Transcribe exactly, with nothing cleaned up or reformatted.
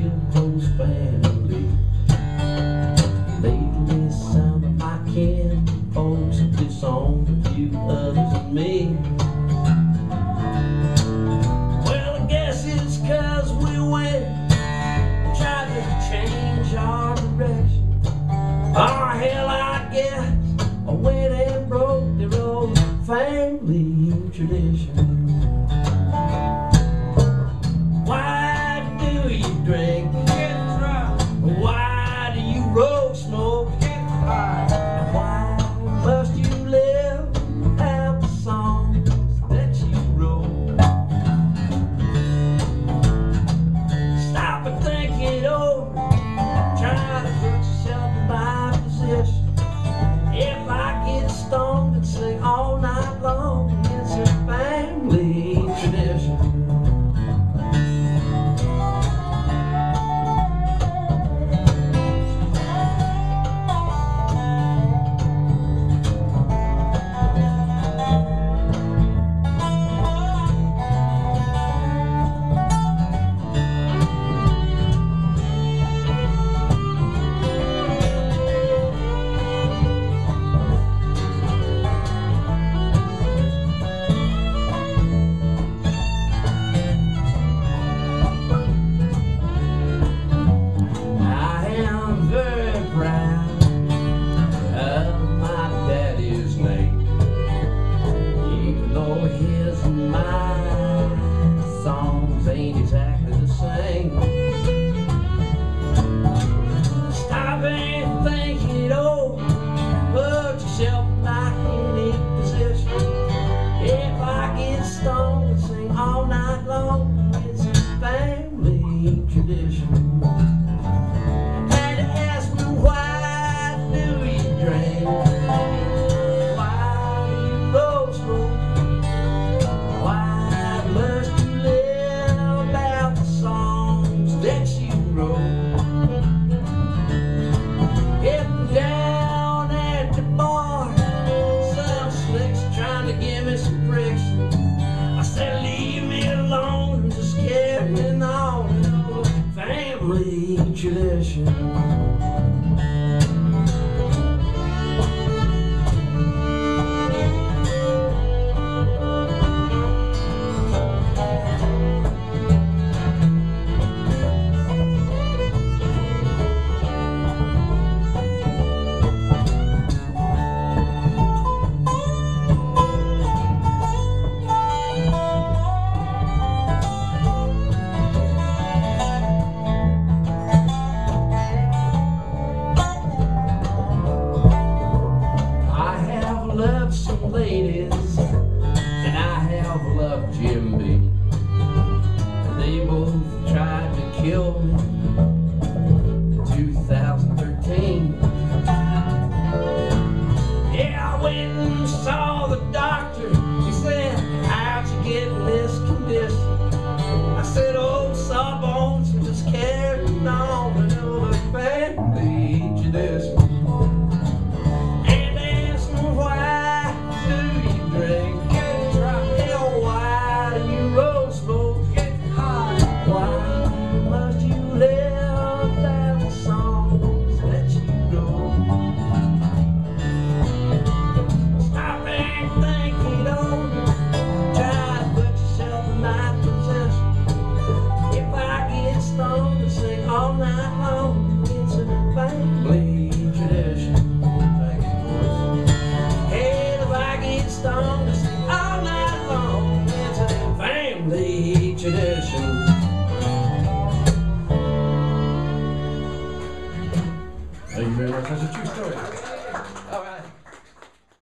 real close family. Lately some of my kin folks have disowned a few others and me. Well, I guess it's cause we went and tried to change our direction. Or hell, I guess I went and broke their old family tradition. Why do you drink? Why do you roll smoke? Why must you live out the songs that you wrote? Stop and think it over. Try to put yourself in my position. If I get stoned and sing all night long, it's a family tradition. Ain't exactly the same. Stop and think it over. Put yourself in my unique position. If I get stoned and sing all night long, it's a family tradition. Had to ask me, why do you drink? Why do you roll smoke? Why must you that you wrote? Getting down at the bar, some slicks trying to give me some friction. I said, leave me alone, I'm just carrying on, you know, family tradition. Loved some ladies, and I have loved Jim Beam. They both tried to kill me in two thousand thirteen. Yeah, I went and saw the doctor. He said, how'd you get in this condition? I said, oh, sawbones, I'm just carrying on another family tradition. All night long, it's a family tradition. Hey, if I get stoned to sing all night long, it's a family tradition. Thank you very much. That's a true story.